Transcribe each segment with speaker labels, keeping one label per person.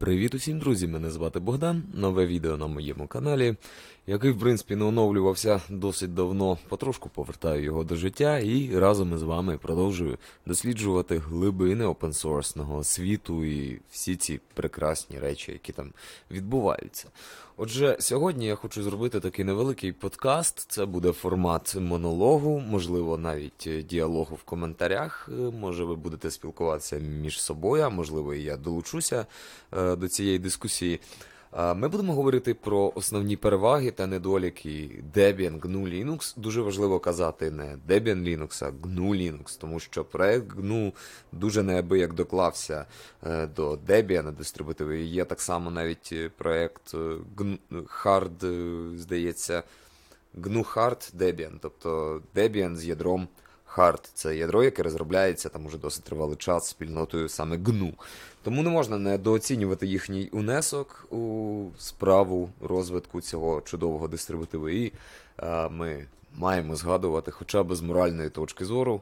Speaker 1: Привіт усім, друзі! Мене звати Богдан. Нове відео на моєму каналі, який, в принципі, не оновлювався досить давно. Потрошку повертаю його до життя і разом із вами продовжую досліджувати глибини опенсорсного світу і всі ці прекрасні речі, які там відбуваються. Отже, сьогодні я хочу зробити такий невеликий подкаст. Це буде формат монологу, можливо, навіть діалогу в коментарях. Може, ви будете спілкуватися між собою, а можливо, і я долучуся до цієї дискусії. Ми будемо говорити про основні переваги та недоліки Debian GNU Linux. Дуже важливо казати не Debian Linux, а GNU Linux, тому що проект GNU дуже неабияк доклався до Debian дистрибутиву. Є так само навіть проект Hard, здається, GNU Hard Debian, тобто Debian з ядром Hard. Це ядро, яке розробляється там уже досить тривалий час спільнотою саме GNU. Тому не можна недооцінювати їхній унесок у справу розвитку цього чудового дистрибутиву. І ми маємо згадувати хоча б з моральної точки зору,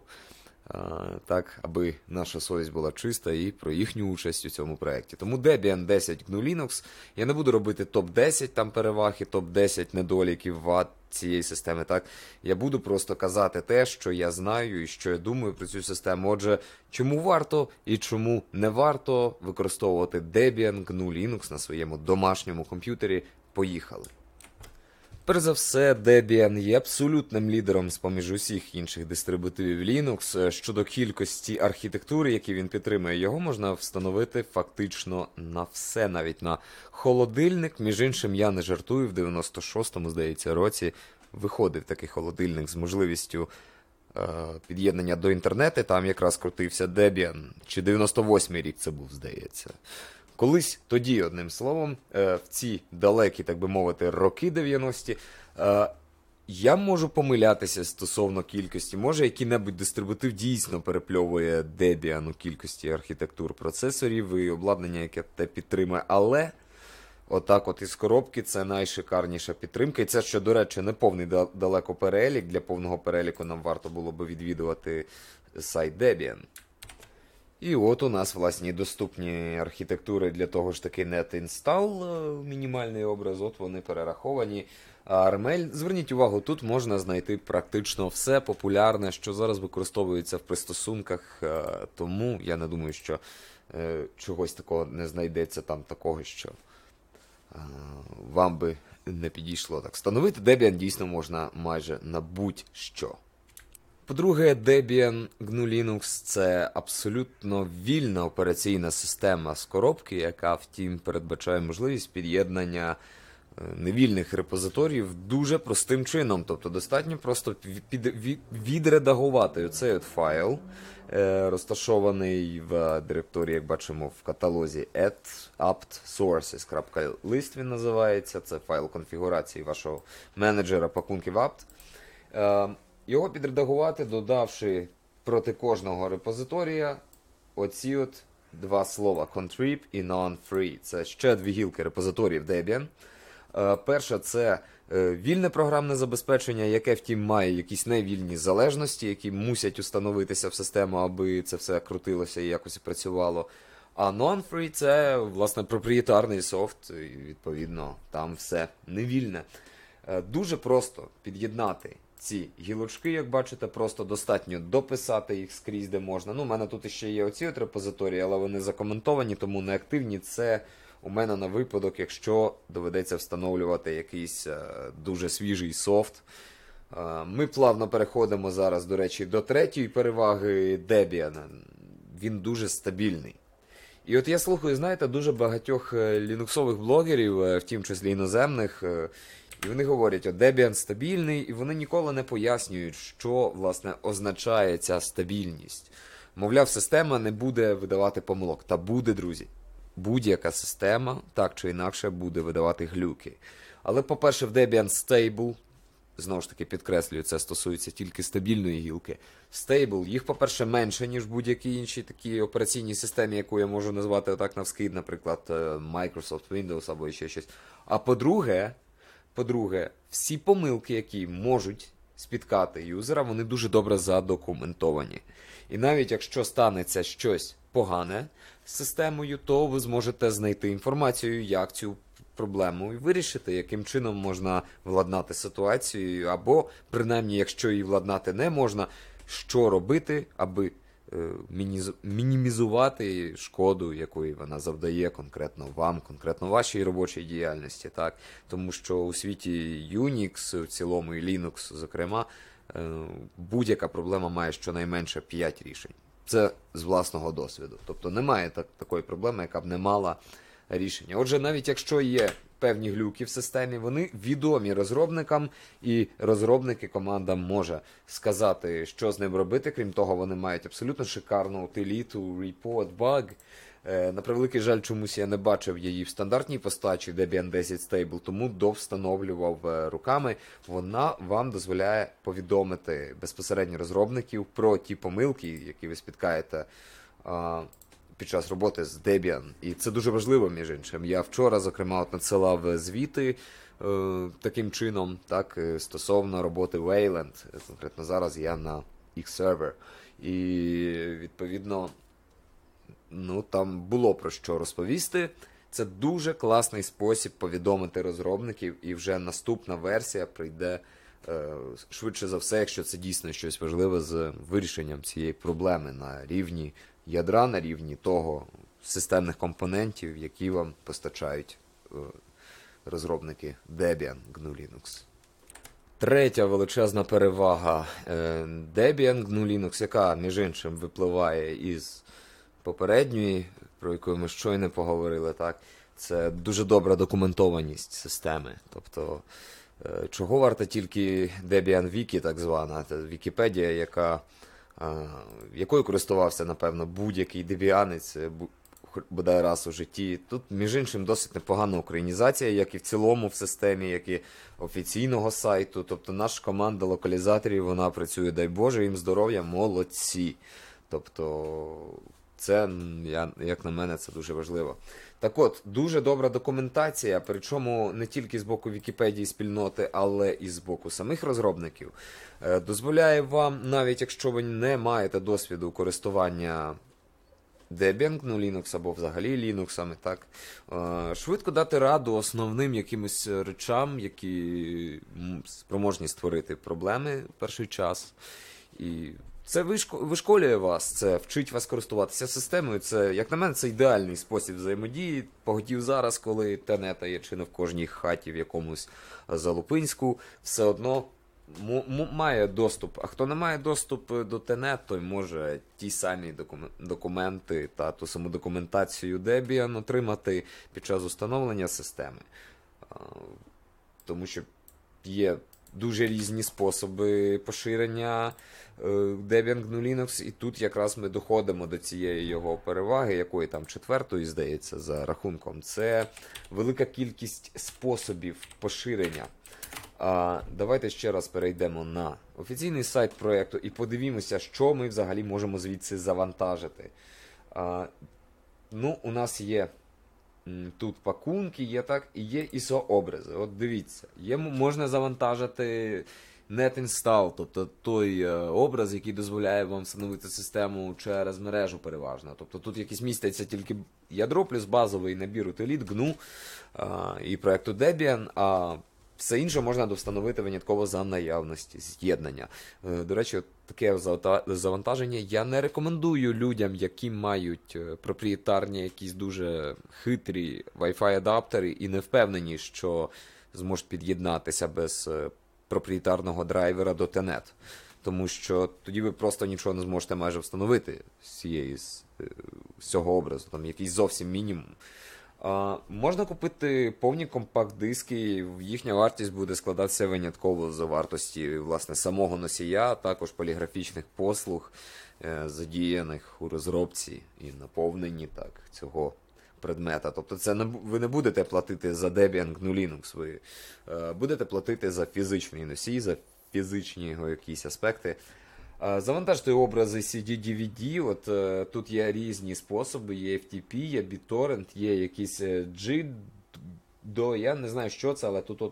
Speaker 1: так, аби наша совість була чиста і про їхню участь у цьому проєкті. Тому Debian 10 GNU Linux. Я не буду робити топ-10 там переваг і топ-10 недоліків вад цієї системи, так? Я буду просто казати те, що я знаю і що я думаю про цю систему. Отже, чому варто і чому не варто використовувати Debian GNU Linux на своєму домашньому комп'ютері. Поїхали. Перш за все, Debian є абсолютним лідером з-поміж усіх інших дистрибутивів Linux. Щодо кількості архітектури, які він підтримує, його можна встановити фактично на все, навіть на холодильник. Між іншим, я не жартую, в 96-му, здається, році виходив такий холодильник з можливістю під'єднання до інтернету, там якраз крутився Debian, чи 98-й рік це був, здається. Колись тоді, одним словом, в ці далекі, так би мовити, роки 90-ті, я можу помилятися стосовно кількості. Може, який-небудь дистрибутив дійсно перепльовує Debian у кількості архітектур процесорів і обладнання, яке те підтримує, але отак от із коробки це найшикарніша підтримка. І це, що, до речі, не повний далеко перелік. Для повного переліку нам варто було би відвідувати сайт Debian. І от у нас, власні, доступні архітектури для того ж таки NetInstall, мінімальний образ, от вони перераховані. А Armel, зверніть увагу, тут можна знайти практично все популярне, що зараз використовується в пристосунках, тому я не думаю, що чогось такого не знайдеться там такого, що вам би не підійшло. Так, встановити Debian дійсно можна майже на будь-що. По-друге, Debian GNU Linux – це абсолютно вільна операційна система з коробки, яка, втім, передбачає можливість під'єднання невільних репозиторіїв дуже простим чином. Тобто достатньо просто відредагувати оцей от файл, розташований в директорії, як бачимо, в каталозі apt-sources.list він називається. Це файл конфігурації вашого менеджера пакунків apt. Його підредагувати, додавши проти кожного репозиторія оці от два слова contrib і non-free. Це ще дві гілки репозиторіїв Debian. Перша – це вільне програмне забезпечення, яке, втім, має якісь невільні залежності, які мусять установитися в систему, аби це все крутилося і якось працювало. А non-free – це, власне, проприєтарний софт, і, відповідно, там все невільне. Дуже просто під'єднати ці гілочки, як бачите, просто достатньо дописати їх скрізь, де можна. Ну, у мене тут ще є оці от репозиторії, але вони закоментовані, тому не активні. Це у мене на випадок, якщо доведеться встановлювати якийсь дуже свіжий софт. Ми плавно переходимо зараз, до речі, до третьої переваги Debian. Він дуже стабільний. І от я слухаю, знаєте, дуже багатьох лінуксових блогерів, в тім числі іноземних, і вони говорять, що Debian стабільний, і вони ніколи не пояснюють, що, власне, означає ця стабільність. Мовляв, система не буде видавати помилок. Та буде, друзі. Будь-яка система, так чи інакше, буде видавати глюки. Але, по-перше, в Debian Stable, знову ж таки підкреслюю, це стосується тільки стабільної гілки. Stable, їх, по-перше, менше, ніж будь-які інші такі операційні системи, яку я можу назвати отак навскид, наприклад, Microsoft Windows або ще щось. А по-друге, всі помилки, які можуть спіткати юзера, вони дуже добре задокументовані. І навіть якщо станеться щось погане, системою, то ви зможете знайти інформацію, як цю проблему і вирішити, яким чином можна владнати ситуацію, або, принаймні, якщо її владнати не можна, що робити, аби мінімізувати шкоду, якої вона завдає конкретно вам, конкретно вашій робочій діяльності. Так? Тому що у світі Unix, в цілому і Linux, зокрема, будь-яка проблема має щонайменше 5 рішень. Це з власного досвіду. Тобто немає такої проблеми, яка б не мала рішення. Отже, навіть якщо є певні глюки в системі, вони відомі розробникам, і розробники командам може сказати, що з ним робити. Крім того, вони мають абсолютно шикарну утиліту report bug. На превеликий жаль, чомусь я не бачив її в стандартній постачі Debian 10 Stable, тому довстановлював руками. Вона вам дозволяє повідомити безпосередньо розробників про ті помилки, які ви спіткаєте під час роботи з Debian. І це дуже важливо, між іншим. Я вчора, зокрема, надсилав звіти таким чином, так, стосовно роботи Wayland. Конкретно зараз я на X-Server. І, відповідно, там було про що розповісти. Це дуже класний спосіб повідомити розробників, і вже наступна версія прийде швидше за все, якщо це дійсно щось важливе з вирішенням цієї проблеми на рівні ядра, на рівні того системних компонентів, які вам постачають розробники Debian GNU Linux. Третя величезна перевага Debian GNU Linux, яка, між іншим, випливає із попередньої, про яку ми щойно поговорили, так, це дуже добра документованість системи. Тобто, чого варта тільки Debian Wiki, так звана, це Вікіпедія, якою користувався, напевно, будь-який дебіанець, бодай раз у житті. Тут, між іншим, досить непогана українізація, як і в цілому в системі, як і офіційного сайту. Тобто наша команда локалізаторів, вона працює, дай Боже, їм здоров'я, молодці. Тобто це, як на мене, це дуже важливо. Так от, дуже добра документація, причому не тільки з боку Вікіпедії спільноти, але і з боку самих розробників, дозволяє вам, навіть якщо ви не маєте досвіду користування Debian GNU Linux або взагалі Linux, так, швидко дати раду основним якимось речам, які спроможні створити проблеми в перший час. І це вишколює вас, це вчить вас користуватися системою. Це, як на мене, це ідеальний спосіб взаємодії. Поготів зараз, коли тенета є чи не в кожній хаті в якомусь Залупинську, все одно має доступ. А хто не має доступ до тенет, той може ті самі документи та ту саму документацію Debian отримати під час установлення системи. Тому що є дуже різні способи поширення Debian GNU Linux, і тут якраз ми доходимо до цієї його переваги, якої там 4-ї, здається, за рахунком. Це велика кількість способів поширення. Давайте ще раз перейдемо на офіційний сайт проєкту і подивімося, що ми взагалі можемо звідси завантажити. У нас є тут пакунки, є так, і є ISO-образи. От дивіться, можна завантажити NetInstall, тобто той образ, який дозволяє вам встановити систему через мережу переважно. Тобто тут якісь містяться тільки ядро плюс базовий набір утиліт GNU і проєкту Debian, а все інше можна довстановити винятково за наявності з'єднання. До речі, таке завантаження я не рекомендую людям, які мають проприєтарні якісь дуже хитрі Wi-Fi адаптери і не впевнені, що зможуть під'єднатися без проприєтарного драйвера до Tenet. Тому що тоді ви просто нічого не зможете майже встановити з цього образу. Там якийсь зовсім мінімум. Можна купити повні компакт-диски, їхня вартість буде складатися винятково за вартості, власне, самого носія, а також поліграфічних послуг, задіяних у розробці і наповненні цього предмета. Тобто ви не будете платити за Debian GNU Linux, ви будете платити за фізичний носій, за фізичні його якісь аспекти. Завантажте образи CD-DVD, от тут є різні способи, є FTP, є BitTorrent, є якісь JIDO, я не знаю, що це, але тут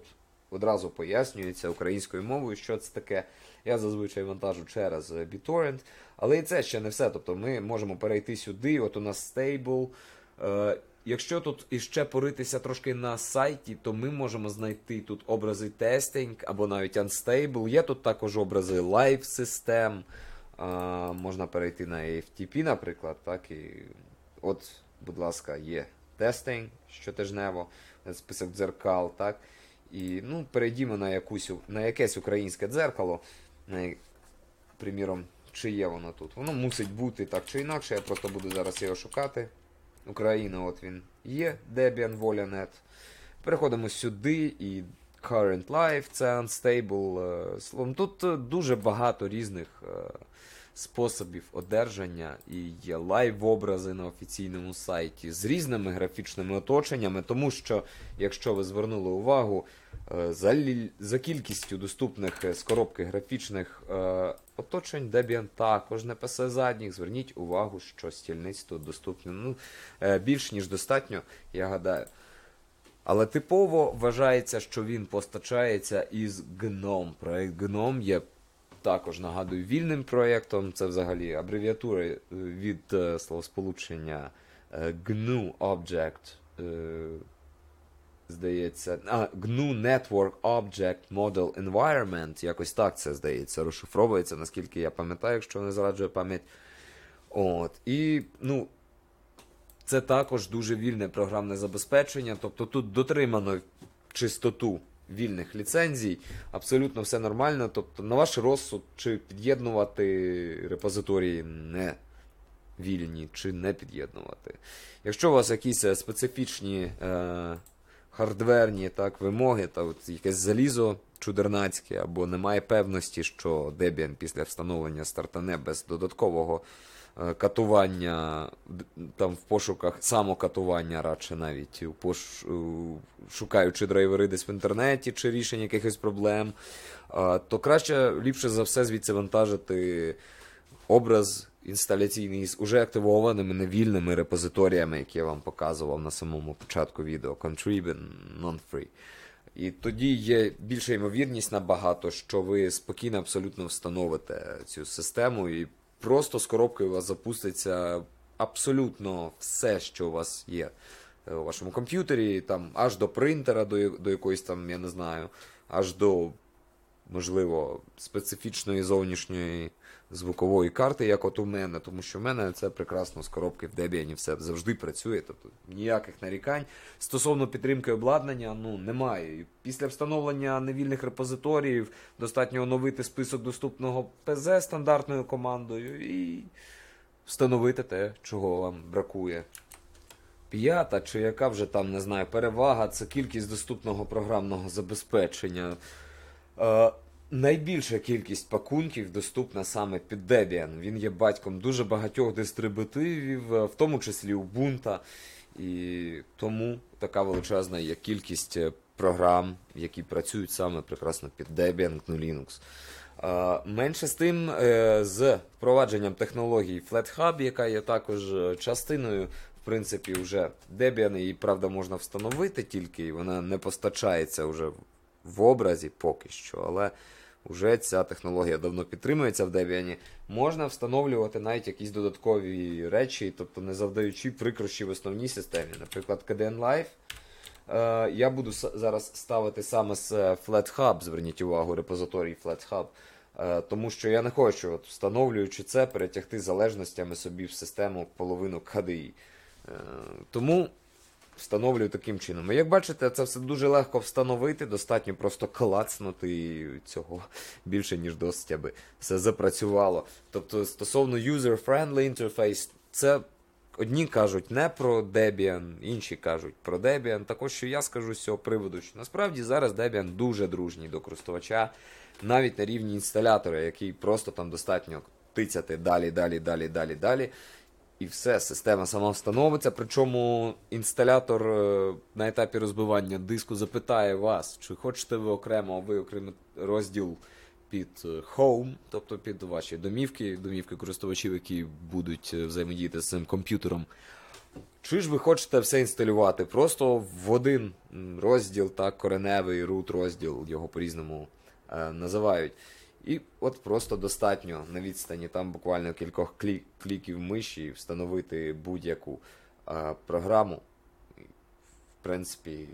Speaker 1: одразу пояснюється українською мовою, що це таке. Я зазвичай вантажу через BitTorrent, але і це ще не все. Тобто ми можемо перейти сюди, от у нас Stable. Якщо тут іще поритися трошки на сайті, то ми можемо знайти тут образи Testing або навіть Unstable. Є тут також образи Live System. Можна перейти на AFTP, наприклад. Так, і от, будь ласка, є Testing щотижнево, список дзеркал. Так, і перейдімо на якесь українське дзеркало. Приміром, чи є воно тут. Воно мусить бути так чи інакше, я просто буду зараз його шукати. Україна, от він є, Debian Vola.net. Переходимо сюди і Current Live, це Unstable. Словом, тут дуже багато різних способів одержання і є лайв-образи на офіційному сайті з різними графічними оточеннями, тому що, якщо ви звернули увагу, за кількістю доступних з коробки графічних оточень Debian також не пасе задніх. Зверніть увагу, що стільниць тут доступні більш ніж достатньо, я гадаю. Але типово вважається, що він постачається із GNOME. Проект GNOME є також, нагадую, вільним проєктом. Це взагалі абревіатура від словосполучення GNU Object, здається, GNU Network Object Model Environment, якось так це, здається, розшифровується, наскільки я пам'ятаю, якщо не зраджує пам'ять. І, це також дуже вільне програмне забезпечення, тобто тут дотримано чистоту вільних ліцензій, абсолютно все нормально, тобто на ваш розсуд, чи під'єднувати репозиторії не вільні, чи не під'єднувати. Якщо у вас якісь специфічні хардверні вимоги, та от якесь залізо чудернацьке, або немає певності, що Debian після встановлення стартане без додаткового катування, там в пошуках самокатування, радше навіть, шукаючи драйвери десь в інтернеті чи рішення якихось проблем, то краще, ліпше за все, звідси вантажити образ інсталяційний з уже активованими невільними репозиторіями, які я вам показував на самому початку відео, Contrib, Non-Free. І тоді є більша ймовірність набагато, що ви спокійно абсолютно встановите цю систему і просто з коробки у вас запуститься абсолютно все, що у вас є у вашому комп'ютері, там аж до принтера, до якоїсь там, я не знаю, аж до, можливо, специфічної зовнішньої звукової карти, як от у мене, тому що в мене це прекрасно з коробки в Debian все завжди працює, тобто ніяких нарікань. Стосовно підтримки обладнання, немає. Після встановлення невільних репозиторіїв достатньо оновити список доступного ПЗ стандартною командою і встановити те, чого вам бракує. П'ята, чи яка вже там, не знаю, перевага, це кількість доступного програмного забезпечення. Найбільша кількість пакунків доступна саме під Debian. Він є батьком дуже багатьох дистрибутивів, в тому числі Ubuntu. І тому така величезна є кількість програм, які працюють саме прекрасно під Debian GNU Linux. Менше з тим, з впровадженням технології FlatHub, яка є також частиною, в принципі, вже Debian, її, правда, можна встановити тільки, вона не постачається вже в образі поки що, але вже ця технологія давно підтримується в Debian. Можна встановлювати навіть якісь додаткові речі, тобто не завдаючи прикрощі в основній системі. Наприклад, KDN Live. Я буду зараз ставити саме з FlatHub, зверніть увагу, репозиторій FlatHub. Тому що я не хочу, встановлюючи це, перетягти залежностями собі в систему половину KDE. Тому встановлюю таким чином. І як бачите, це все дуже легко встановити, достатньо просто клацнути і цього більше, ніж досить, аби все запрацювало. Тобто, стосовно user-friendly interface, це одні кажуть не про Debian, інші кажуть про Debian. Також, що я скажу з цього приводу, що насправді зараз Debian дуже дружній до користувача, навіть на рівні інсталятора, який просто там достатньо тицяти далі. І все, система сама встановиться, причому інсталятор на етапі розбивання диску запитає вас, чи хочете ви окремо розділ під Home, тобто під ваші домівки користувачів, які будуть взаємодіяти з цим комп'ютером, Чи ж ви хочете все інсталювати? Просто в один розділ, так, кореневий, root розділ, його по-різному називають. І от просто достатньо на відстані там буквально кількох кліків миші встановити будь-яку програму. В принципі,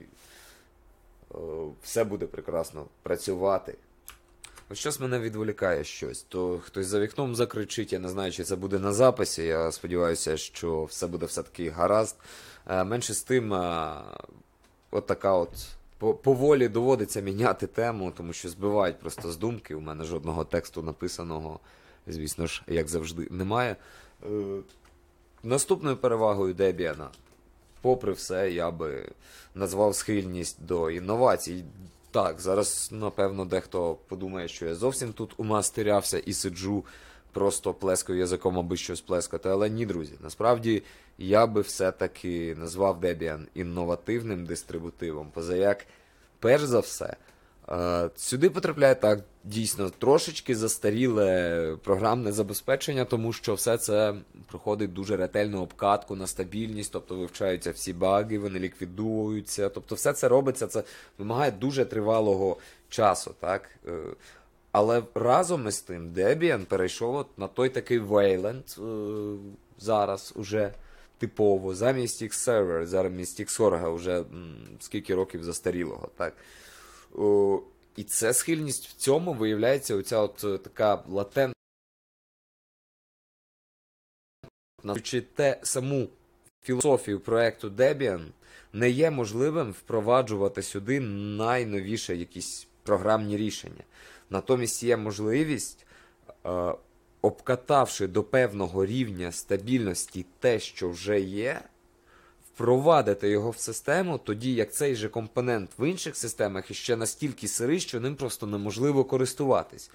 Speaker 1: все буде прекрасно працювати. Ось щось мене відволікає щось, то хтось за вікном закричить, я не знаю, чи це буде на записі, я сподіваюся, що все буде все-таки гаразд. Менше з тим, от така от поволі доводиться міняти тему, тому що збивають просто з думки, у мене жодного тексту написаного, звісно ж, як завжди, немає. Наступною перевагою Debian, попри все, я би назвав схильність до інновацій. Так, зараз, напевно, дехто подумає, що я зовсім тут умастерявся і сиджу, просто плескаю язиком, аби щось плескати. Але ні, друзі, насправді я би все-таки назвав Debian інновативним дистрибутивом. Позаяк, перш за все, сюди потрапляє так, дійсно, трошечки застаріле програмне забезпечення, тому що все це проходить дуже ретельну обкатку на стабільність, тобто вивчаються всі баги, вони ліквідуються, тобто все це робиться, це вимагає дуже тривалого часу, так? Але разом із тим Debian перейшов от на той такий Wayland зараз уже типово, замість X-Server, замість Xorg вже скільки років застарілого, так? І це схильність в цьому виявляється оця от така латентна, те саму філософію проекту Debian не є можливим впроваджувати сюди найновіші якісь програмні рішення. Натомість є можливість, обкатавши до певного рівня стабільності те, що вже є, впровадити його в систему, тоді як цей же компонент в інших системах іще настільки сирий, що ним просто неможливо користуватись.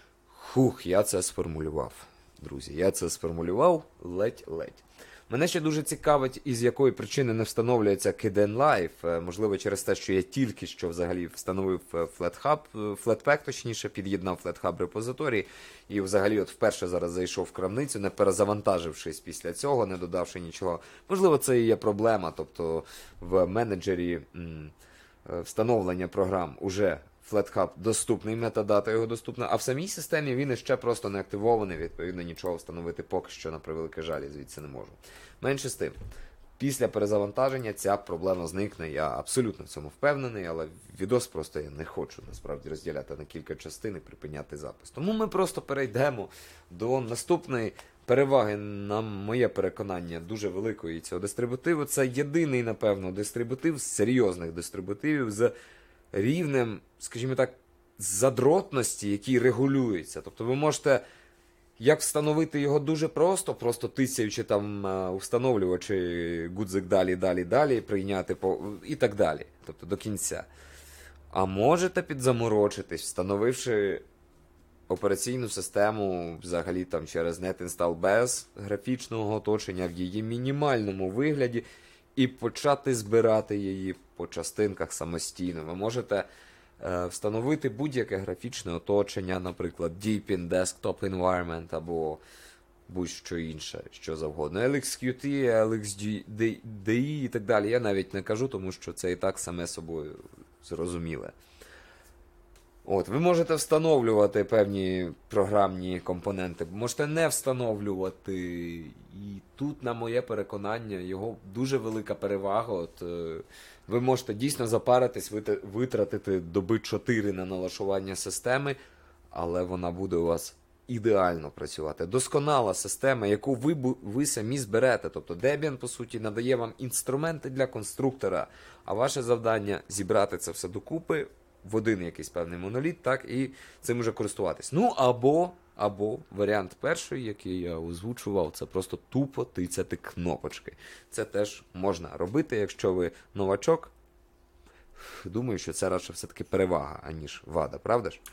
Speaker 1: Я це сформулював, друзі. Я це сформулював ледь-ледь. Мене ще дуже цікавить, із якої причини не встановлюється Kdenlive. Можливо, через те, що я тільки що взагалі встановив Flatpak, точніше, під'єднав Flathub репозиторій. І взагалі от вперше зараз зайшов в крамницю, не перезавантажившись після цього, не додавши нічого. Можливо, це і є проблема. Тобто в менеджері встановлення програм уже Flathub доступний, метадата його доступна, а в самій системі він іще просто не активований, відповідно нічого встановити поки що, на превеликий жаль, звідси не можу. Менше з тим, після перезавантаження ця проблема зникне, я абсолютно в цьому впевнений, але відос просто я не хочу насправді розділяти на кілька частин і припиняти запис. Тому ми просто перейдемо до наступної переваги, на моє переконання, дуже великої цього дистрибутиву. Це єдиний, напевно, дистрибутив з серйозних дистрибутивів з рівнем, скажімо так, задротності, який регулюється. Тобто ви можете як встановити його дуже просто тисяючи там встановлювачі гудзик далі, прийняти і так далі. Тобто до кінця. А можете підзаморочитись, встановивши операційну систему взагалі там через NetInstall без графічного оточення в її мінімальному вигляді і почати збирати її по частинках самостійно. Ви можете встановити будь-яке графічне оточення, наприклад, Deepin Desktop Environment або будь-що інше, що завгодно. LXQT, LXDE і так далі. Я навіть не кажу, тому що це і так саме собою зрозуміле. От, ви можете встановлювати певні програмні компоненти, можете не встановлювати. І тут, на моє переконання, його дуже велика перевага. От, ви можете дійсно запаритись, витратити доби 4 на налаштування системи, але вона буде у вас ідеально працювати. Досконала система, яку ви самі зберете. Тобто Debian, по суті, надає вам інструменти для конструктора, а ваше завдання зібрати це все докупи в один якийсь певний моноліт, так, і цим уже користуватись. Ну, або варіант перший, який я озвучував, це просто тупо тицяти кнопочки. Це теж можна робити, якщо ви новачок. Думаю, що це радше все-таки перевага, аніж вада, правда ж?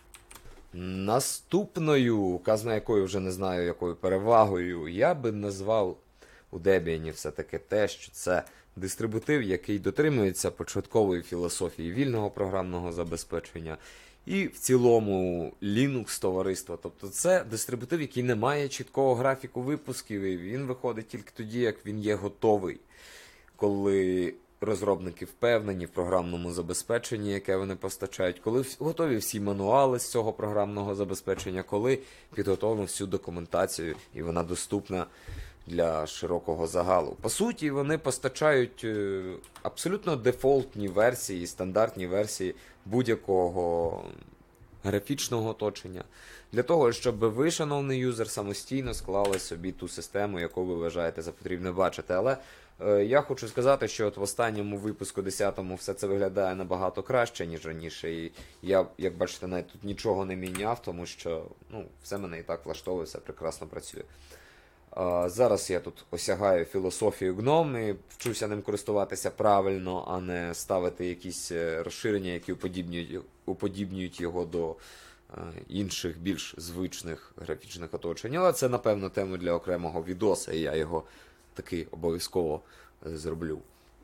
Speaker 1: Наступною, казна якою вже не знаю, якою перевагою, я би назвав у Debian все-таки те, що це дистрибутив, який дотримується початкової філософії вільного програмного забезпечення і в цілому Linux товариства. Тобто це дистрибутив, який не має чіткого графіку випусків, і він виходить тільки тоді, як він є готовий. Коли розробники впевнені в програмному забезпеченні, яке вони постачають, коли готові всі мануали з цього програмного забезпечення, коли підготовлено всю документацію і вона доступна для широкого загалу. По суті, вони постачають абсолютно дефолтні версії, стандартні версії будь-якого графічного оточення, для того, щоб ви, шановний юзер, самостійно склали собі ту систему, яку ви вважаєте за потрібне бачити. Але я хочу сказати, що от в останньому випуску, 10-му, все це виглядає набагато краще, ніж раніше. І я, як бачите, навіть тут нічого не міняв, тому що все мене і так влаштовує, все прекрасно працює. Зараз я тут осягаю філософію GNOME і вчуся ним користуватися правильно, а не ставити якісь розширення, які уподібнюють його до інших, більш звичних графічних оточень. Але це, напевно, тема для окремого відоса, і я його таки обов'язково зроблю.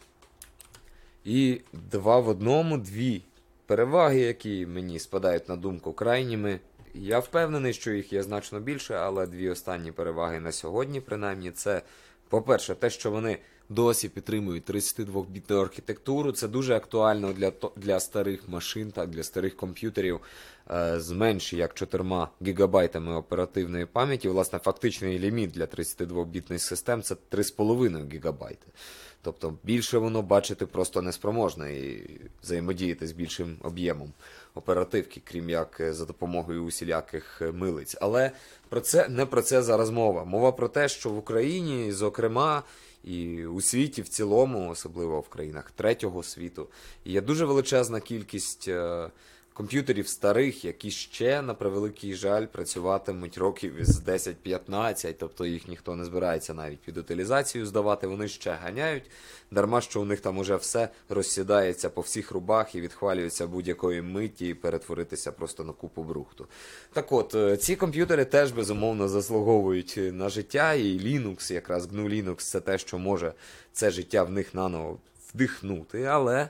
Speaker 1: І два в одному, дві переваги, які мені спадають на думку крайніми. Я впевнений, що їх є значно більше, але дві останні переваги на сьогодні, принаймні, це, по-перше, те, що вони досі підтримують 32-бітну архітектуру. Це дуже актуально для старих машин, так, для старих комп'ютерів з менш як 4 гігабайтами оперативної пам'яті. Власне, фактичний ліміт для 32-бітних систем – це 3,5 гігабайти. Тобто більше воно бачити просто неспроможне і взаємодіяти з більшим об'ємом оперативки, крім як за допомогою усіляких милиць. Але не про це зараз мова. Мова про те, що в Україні, зокрема, і у світі в цілому, особливо в країнах третього світу, є дуже величезна кількість комп'ютерів старих, які ще, на превеликий жаль, працюватимуть років із 10-15, тобто їх ніхто не збирається навіть під утилізацію здавати, вони ще ганяють, дарма що у них там уже все розсідається по всіх рубах і відхвалюється будь-якої миті і перетворитися просто на купу брухту. Так от, ці комп'ютери теж, безумовно, заслуговують на життя, і Linux, якраз GNU Linux, це те, що може це життя в них наново вдихнути, але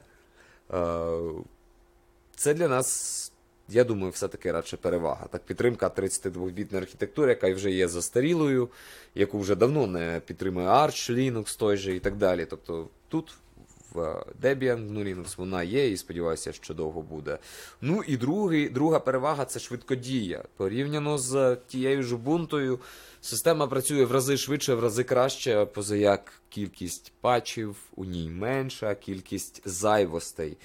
Speaker 1: це для нас, я думаю, все-таки радше перевага. Так, підтримка 32-бітної архітектури, яка вже є застарілою, яку вже давно не підтримує Arch Linux той же і так далі. Тобто тут в Debian GNU Linux вона є і сподіваюся, що довго буде. Ну і друга перевага – це швидкодія. Порівняно з тією ж Ubuntu, система працює в рази швидше, в рази краще, позаяк кількість патчів у ній менша, кількість зайвостей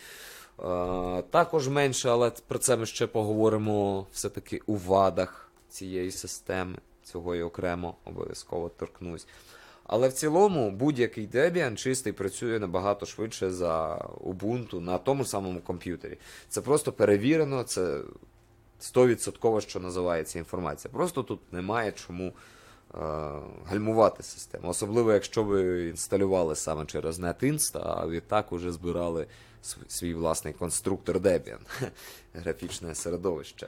Speaker 1: також менше, але про це ми ще поговоримо все-таки у вадах цієї системи. Цього я окремо обов'язково торкнусь. Але в цілому будь-який Debian чистий працює набагато швидше за Ubuntu на тому самому комп'ютері. Це просто перевірено, це 100%, що називається інформація. Просто тут немає чому гальмувати систему. Особливо, якщо ви інсталювали саме через NetInst, а відтак уже збирали свій власний конструктор Debian. Графічне середовище.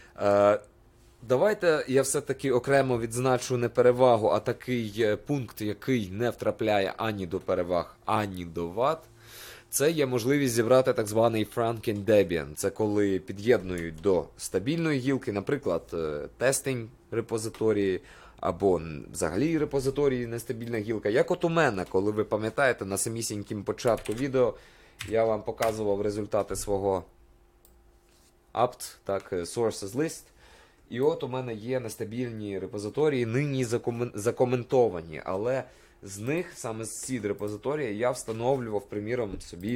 Speaker 1: Давайте я все-таки окремо відзначу не перевагу, а такий пункт, який не втрапляє ані до переваг, ані до вад. Це є можливість зібрати так званий Franken Debian. Це коли під'єднують до стабільної гілки, наприклад, тестинг репозиторії, або взагалі репозиторії нестабільна гілка. Як от у мене, коли ви пам'ятаєте, на самісінькім початку відео я вам показував результати свого apt, так, sources list. І от у мене є нестабільні репозиторії, нині закоментовані, але з них, саме з seed репозиторії, я встановлював, приміром, собі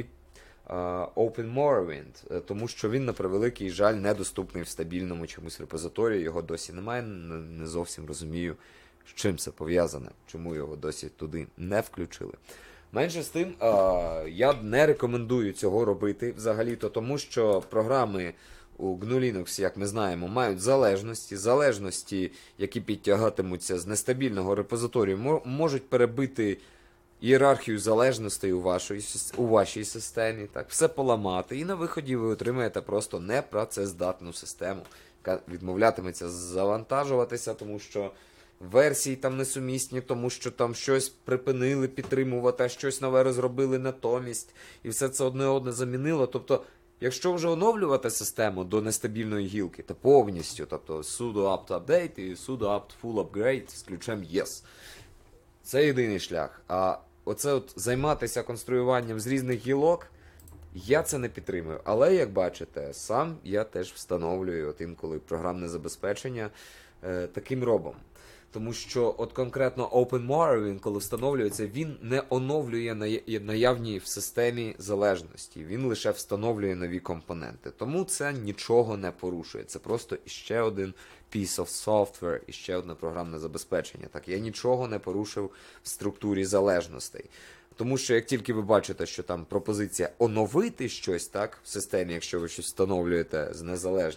Speaker 1: OpenMoorwind, тому що він, на превеликий жаль, недоступний в стабільному чомусь репозиторії, його досі немає, не зовсім розумію, з чим це пов'язане, чому його досі туди не включили. Менше з тим, я не рекомендую цього робити взагалі-то, тому що програми у GNU Linux, як ми знаємо, мають залежності, які підтягатимуться з нестабільного репозиторію, можуть перебити ієрархію залежностей у вашій системі, так, все поламати, і на виході ви отримаєте просто непрацездатну систему, яка відмовлятиметься завантажуватися, тому що версії там несумісні, тому що там щось припинили підтримувати, а щось нове розробили натомість, і все це одне замінило. Тобто Якщо вже оновлювати систему до нестабільної гілки, то повністю, тобто sudo apt update і sudo apt full upgrade з ключем yes. Це єдиний шлях. А оце от займатися конструюванням з різних гілок, я це не підтримую. Але, як бачите, сам я теж встановлюю от інколи програмне забезпечення таким робом. Тому що от конкретно OpenMoire, він коли встановлюється, він не оновлює наявні в системі залежності. Він лише встановлює нові компоненти. Тому це нічого не порушує. Це просто іще один piece of software, іще одне програмне забезпечення. Так, я нічого не порушив в структурі залежностей. Тому що як тільки ви бачите, що там пропозиція оновити щось, так, в системі, якщо ви щось встановлюєте з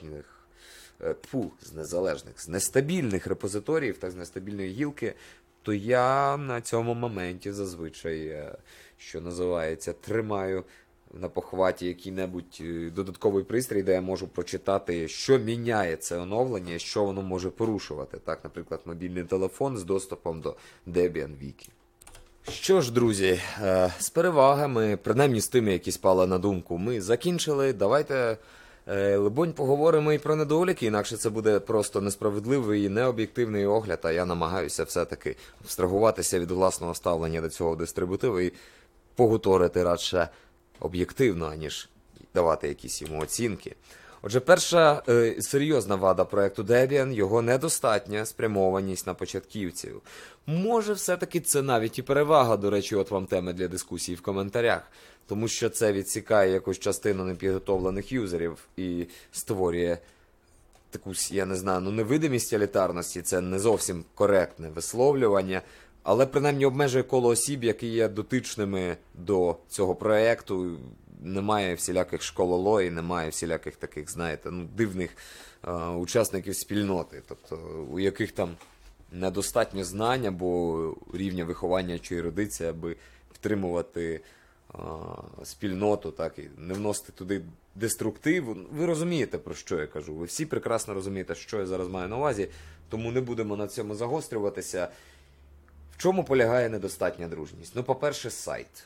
Speaker 1: з нестабільних репозиторіїв, так, з нестабільної гілки, то я на цьому моменті зазвичай, що називається, тримаю на похваті який-небудь додатковий пристрій, де я можу прочитати, що міняє це оновлення, що воно може порушувати. Так, наприклад, мобільний телефон з доступом до Debian Wiki. Що ж, друзі, з перевагами, принаймні з тими, які спали на думку, ми закінчили. Давайте, либонь, поговоримо і про недоліки, інакше це буде просто несправедливий і необ'єктивний огляд, а я намагаюся все-таки абстрагуватися від власного ставлення до цього дистрибутиву і погуторити радше об'єктивно, аніж давати якісь йому оцінки. Отже, перша серйозна вада проекту Debian – його недостатня спрямованість на початківців. Може, все-таки це навіть і перевага, до речі, от вам теми для дискусії в коментарях. Тому що це відсікає якусь частину непідготовлених юзерів і створює таку, я не знаю, невидимість елітарності, це не зовсім коректне висловлювання, але принаймні обмежує коло осіб, які є дотичними до цього проекту. Немає всіляких школолой, немає всіляких таких, знаєте, дивних учасників спільноти, тобто у яких там недостатньо знань або рівня виховання чи ерудиції, аби підтримувати спільноту, так, і не вносити туди деструктив. Ви розумієте, про що я кажу. Ви всі прекрасно розумієте, що я зараз маю на увазі, тому не будемо на цьому загострюватися. В чому полягає недостатня дружність? Ну, по-перше, сайт.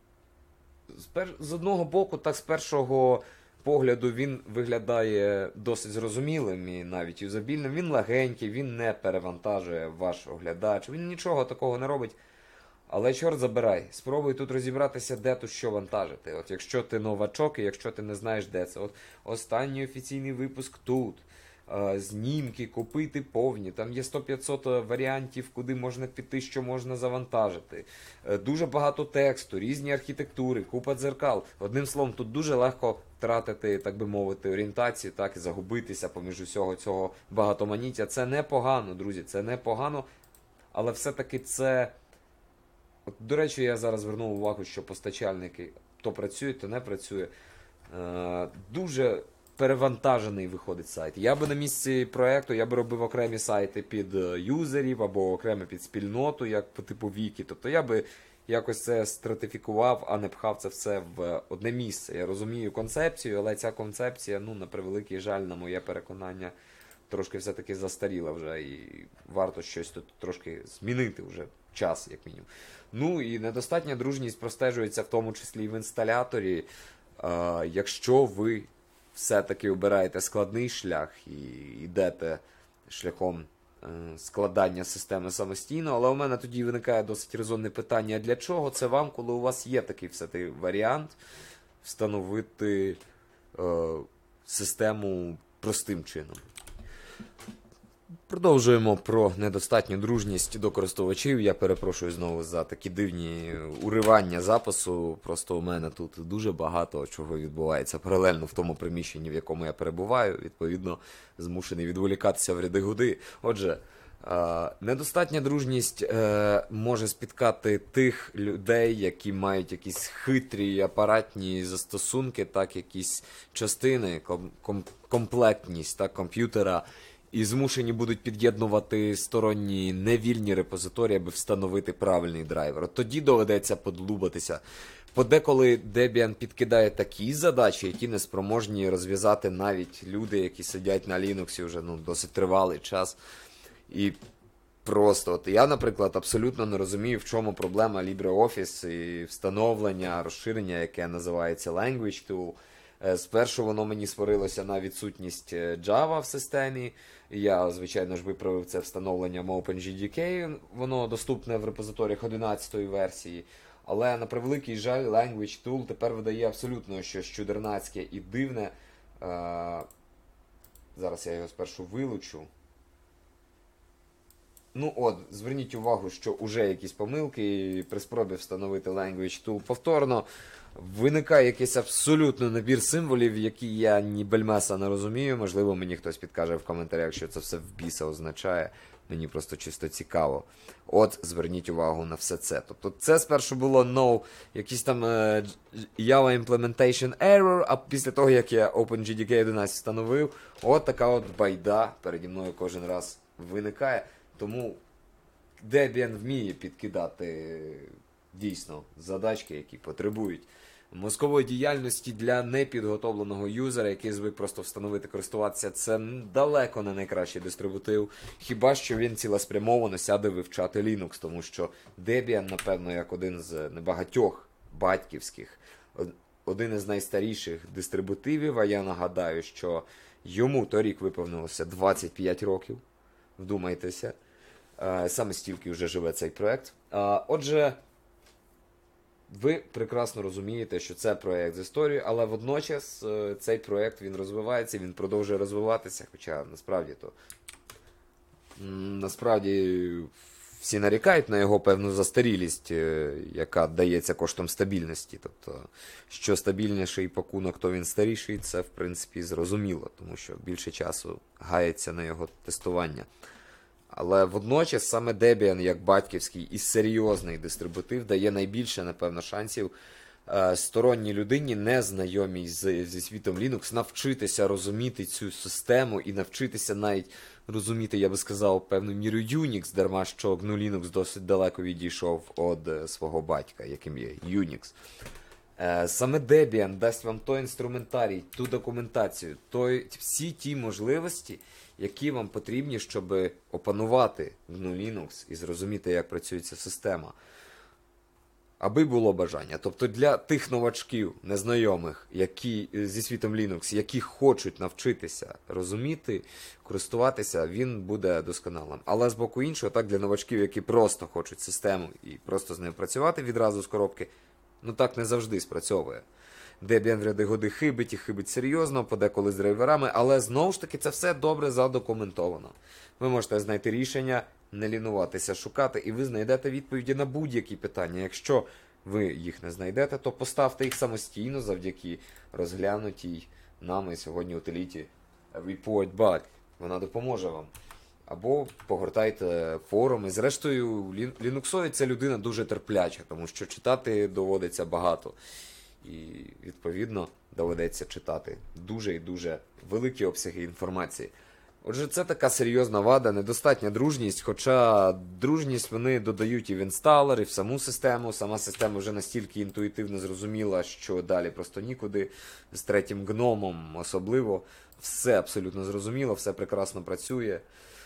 Speaker 1: З одного боку, так з першого погляду він виглядає досить зрозумілим і навіть юзабільним. Він легенький, він не перевантажує ваш оглядач, він нічого такого не робить. Але чорт забирай, спробуй тут розібратися, де тут що вантажити. От якщо ти новачок і якщо ти не знаєш, де це. От останній офіційний випуск тут. Знімки, купити повні, там є 100-500 варіантів, куди можна піти, що можна завантажити. Дуже багато тексту, різні архітектури, купа дзеркал. Одним словом, тут дуже легко втратити, так би мовити, орієнтацію, так, і загубитися поміж усього цього багатоманіття. Це непогано, друзі, це непогано, але все-таки це... От, до речі, я зараз звернув увагу, що постачальники то працює, то не працює. Дуже перевантажений виходить сайт. Я би на місці проєкту, я би робив окремі сайти під юзерів або окремі під спільноту, як по типу Вікі. Тобто я би якось це стратифікував, а не пхав це все в одне місце. Я розумію концепцію, але ця концепція, на превеликий жаль, на моє переконання, трошки все-таки застаріла вже, і варто щось тут трошки змінити вже час, як мінімум. Ну і недостатня дружність простежується в тому числі і в інсталяторі. Якщо ви все-таки обираєте складний шлях і йдете шляхом складання системи самостійно, але у мене тоді виникає досить резонне питання, а для чого це вам, коли у вас є такий все-таки варіант встановити систему простим чином? Продовжуємо про недостатню дружність до користувачів. Я перепрошую знову за такі дивні уривання запису. Просто у мене тут дуже багато чого відбувається паралельно в тому приміщенні, в якому я перебуваю. Відповідно, змушений відволікатися в ряди годи. Отже, недостатня дружність може спіткати тих людей, які мають якісь хитрі апаратні застосунки, так, якісь частини, комплектність так, комп'ютера, і змушені будуть під'єднувати сторонні невільні репозиторії, аби встановити правильний драйвер. От тоді доведеться подлубатися. Подеколи Debian підкидає такі задачі, які не спроможні розв'язати навіть люди, які сидять на Linux вже досить тривалий час. І просто, от я, наприклад, абсолютно не розумію, в чому проблема LibreOffice і встановлення, розширення, яке називається Language Tool. Спершу воно мені сварилося на відсутність Java в системі. Я, звичайно ж, виправив це встановленням OpenJDK. Воно доступне в репозиторіях 11-ї версії. Але, на превеликий жаль, Language Tool тепер видає абсолютно щось чудернацьке і дивне. Зараз я його спершу вилучу. Ну от, зверніть увагу, що вже якісь помилки, і при спробі встановити Language Tool повторно виникає якийсь абсолютно набір символів, які я ні бельмеса не розумію. Можливо, мені хтось підкаже в коментарях, що це все в біса означає. Мені просто чисто цікаво. От, зверніть увагу на все це. Тобто це спершу було no, якийсь там Java Implementation Error, а після того, як я OpenJDK 11 встановив, от така от байда переді мною кожен раз виникає. Тому Debian вміє підкидати дійсно задачки, які потребують мозкової діяльності для непідготовленого юзера, який звик просто встановити, користуватися. Це далеко не найкращий дистрибутив. Хіба що він цілеспрямовано сяде вивчати Linux, тому що Debian, напевно, як один з небагатьох батьківських, один із найстаріших дистрибутивів, а я нагадаю, що йому торік виповнилося 25 років. Вдумайтеся. Саме стільки вже живе цей проект. Отже, ви прекрасно розумієте, що це проект з історією, але водночас цей проект, він розвивається, він продовжує розвиватися, хоча насправді всі нарікають на його певну застарілість, яка дається коштом стабільності. Тобто, що стабільніший пакунок, то він старіший, це в принципі зрозуміло, тому що більше часу гається на його тестування. Але водночас саме Debian, як батьківський і серйозний дистрибутив, дає найбільше, напевно, шансів сторонній людині, незнайомій зі світом Linux, навчитися розуміти цю систему і навчитися навіть розуміти, я би сказав, певну міру Unix, дарма що GNU Linux досить далеко відійшов від свого батька, яким є Unix. Саме Debian дасть вам той інструментарій, ту документацію, всі ті можливості, які вам потрібні, щоб опанувати GNU Linux і зрозуміти, як працює ця система. Аби було бажання. Тобто для тих новачків, незнайомих, які зі світом Linux, які хочуть навчитися розуміти, користуватися, він буде досконалим. Але з боку іншого, так, для новачків, які просто хочуть систему і просто з нею працювати відразу з коробки, ну так не завжди спрацьовує. Debian в ряди годи хибить і хибить серйозно, подеколи з драйверами, але знову ж таки це все добре задокументовано. Ви можете знайти рішення, не лінуватися шукати, і ви знайдете відповіді на будь-які питання. Якщо ви їх не знайдете, то поставте їх самостійно завдяки розглянутій нами сьогодні утиліті Report Bug. Вона допоможе вам. Або погортайте форуми. Зрештою, лінуксовець – це людина дуже терпляча, тому що читати доводиться багато. І, відповідно, доведеться читати дуже і дуже великі обсяги інформації. Отже, це така серйозна вада, недостатня дружність, хоча дружність вони додають і в інсталер, і в саму систему. Сама система вже настільки інтуїтивно зрозуміла, що далі просто нікуди. З третім гномом особливо. Все абсолютно зрозуміло, все прекрасно працює.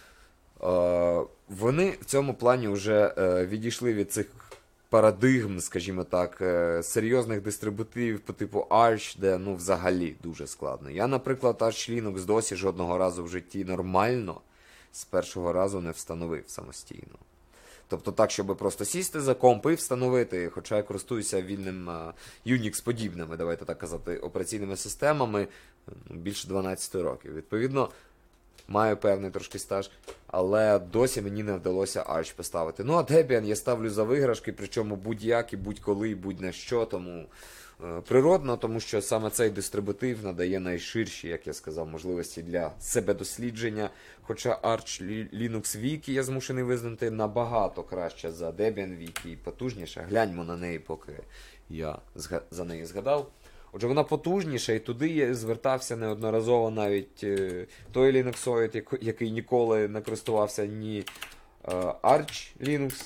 Speaker 1: Вони в цьому плані вже відійшли від цих парадигм, скажімо так, серйозних дистрибутивів по типу Arch, де, ну, взагалі дуже складно. Я, наприклад, Arch Linux досі жодного разу в житті нормально з першого разу не встановив самостійно. Тобто так, щоб просто сісти за комп і встановити, хоча я користуюся вільним Unix-подібними, давайте так казати, операційними системами більше 12 років. Відповідно, маю певний трошки стаж, але досі мені не вдалося Arch поставити. Ну, а Debian я ставлю за виграшки, причому будь-як, і будь-коли, і будь-на що, тому природно, тому що саме цей дистрибутив надає найширші, як я сказав, можливості для себедослідження. Хоча Arch Linux Wiki, я змушений визнати, набагато краще за Debian Wiki і потужніше. Гляньмо на неї, поки я за неї згадав. Отже, вона потужніша, і туди я звертався неодноразово навіть той лінуксоїд, який ніколи не користувався ні Arch Linux,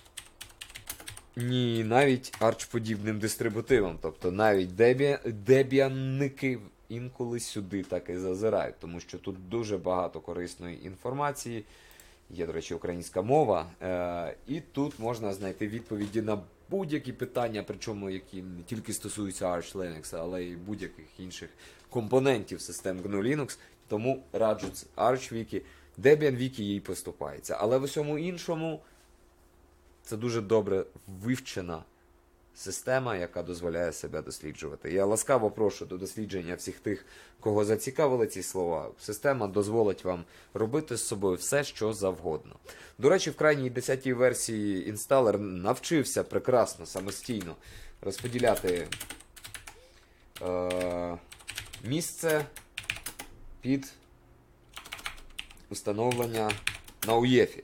Speaker 1: ні навіть Arch-подібним дистрибутивом. Тобто навіть дебіанники інколи сюди так і зазирають, тому що тут дуже багато корисної інформації. Є, до речі, українська мова, і тут можна знайти відповіді на будь-які питання, причому які не тільки стосуються Arch Linux, але й будь-яких інших компонентів систем GNU Linux. Тому раджу Arch Wiki, Debian Wiki їй поступається. Але в усьому іншому це дуже добре вивчена система, яка дозволяє себе досліджувати. Я ласкаво прошу до дослідження всіх тих, кого зацікавили ці слова. Система дозволить вам робити з собою все, що завгодно. До речі, в крайній 10-й версії інсталер навчився прекрасно, самостійно розподіляти місце під установлення на UEFI.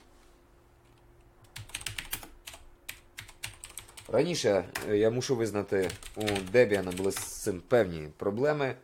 Speaker 1: Раніше, я мушу визнати, у Debian були з цим певні проблеми,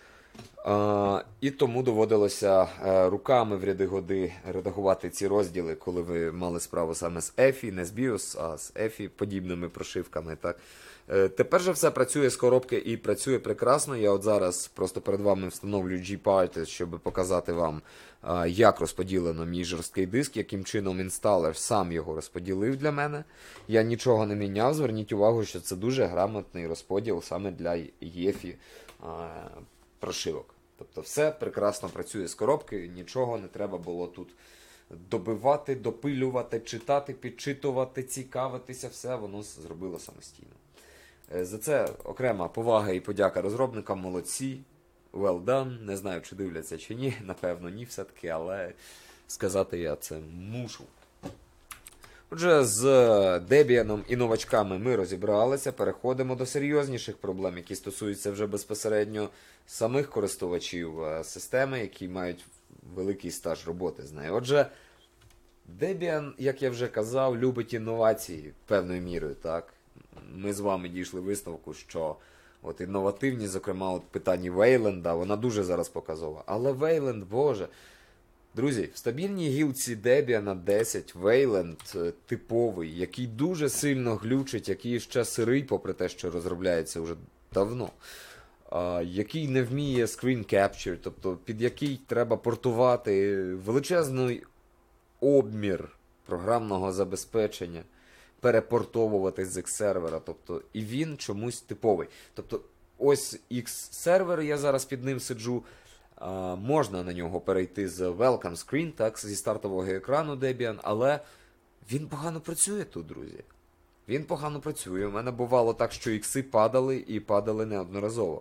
Speaker 1: і тому доводилося руками в ряди годи редагувати ці розділи, коли ви мали справу саме з EFI, не з BIOS, а з EFI подібними прошивками. Так. Тепер же все працює з коробки і працює прекрасно. Я от зараз просто перед вами встановлю Gparted, щоб показати вам, як розподілено мій жорсткий диск, яким чином інсталер сам його розподілив для мене. Я нічого не міняв, зверніть увагу, що це дуже грамотний розподіл саме для EFI прошивок. Тобто все прекрасно працює з коробки, нічого не треба було тут добивати, допилювати, читати, підчитувати, цікавитися, все воно зробило самостійно. За це окрема повага і подяка розробникам, молодці, well done, не знаю, чи дивляться чи ні, напевно ні все-таки, але сказати я це мушу. Отже, з Debian і новачками ми розібралися, переходимо до серйозніших проблем, які стосуються вже безпосередньо самих користувачів системи, які мають великий стаж роботи з нею. Отже, Debian, як я вже казав, любить інновації певною мірою, так? Ми з вами дійшли висновку, що от інновативність, зокрема, от питанні Wayland, вона дуже зараз показова. Але Wayland, боже, друзі, в стабільній гілці Debian 10 Wayland типовий, який дуже сильно глючить, який ще сирий, попри те, що розробляється вже давно, який не вміє screen capture, тобто під який треба портувати величезний обмір програмного забезпечення, перепортовувати з X-сервера, тобто і він чомусь типовий. Тобто ось X-сервер, я зараз під ним сиджу, можна на нього перейти з Welcome Screen, так, зі стартового екрану Debian, але він погано працює тут, друзі. Він погано працює. У мене бувало так, що ікси падали і падали неодноразово.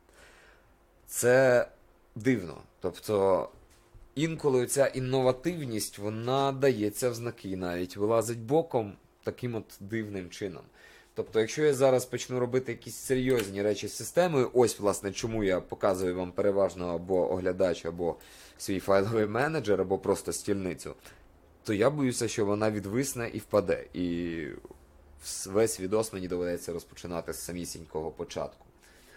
Speaker 1: Це дивно. Тобто інколи ця інновативність, вона дається в знаки, навіть вилазить боком таким от дивним чином. Тобто, якщо я зараз почну робити якісь серйозні речі з системою, ось, власне, чому я показую вам переважно або оглядач, або свій файловий менеджер, або просто стільницю, то я боюся, що вона відвисне і впаде. І весь відос мені доведеться розпочинати з самісінького початку.